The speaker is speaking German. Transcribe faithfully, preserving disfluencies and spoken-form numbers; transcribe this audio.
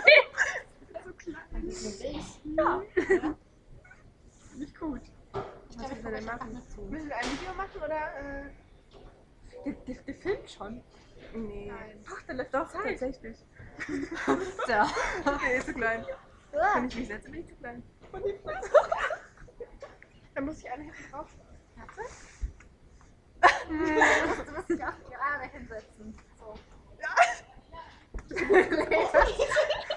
So klein. Ja. Nicht gut. Ich Was glaube, ich müssen wir denn einfach machen? nicht zu. Müssen wir ein Video machen oder? Äh... Der, der, der filmt schon. Nee. Nein. Ach, der läuft doch tatsächlich. Ja. Nee, ist zu klein. Wenn ich mich setze, bin ich zu klein. Dann muss ich eine hinten drauf. Du musst dich auch gerade hinsetzen. So. Ja.